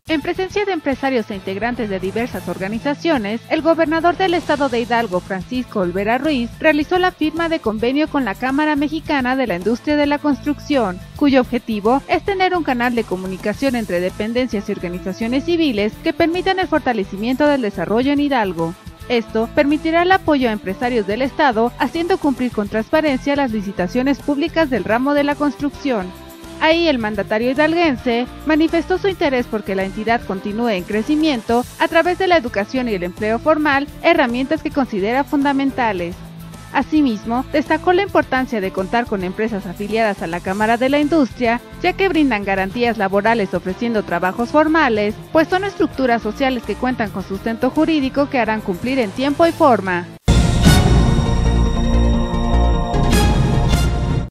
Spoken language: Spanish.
En presencia de empresarios e integrantes de diversas organizaciones, el gobernador del estado de Hidalgo, Francisco Olvera Ruiz, realizó la firma de convenio con la Cámara Mexicana de la Industria de la Construcción, cuyo objetivo es tener un canal de comunicación entre dependencias y organizaciones civiles que permitan el fortalecimiento del desarrollo en Hidalgo. Esto permitirá el apoyo a empresarios del estado, haciendo cumplir con transparencia las licitaciones públicas del ramo de la construcción. Ahí el mandatario hidalguense manifestó su interés porque la entidad continúe en crecimiento a través de la educación y el empleo formal, herramientas que considera fundamentales. Asimismo, destacó la importancia de contar con empresas afiliadas a la Cámara de la Industria, ya que brindan garantías laborales ofreciendo trabajos formales, pues son estructuras sociales que cuentan con sustento jurídico que harán cumplir en tiempo y forma.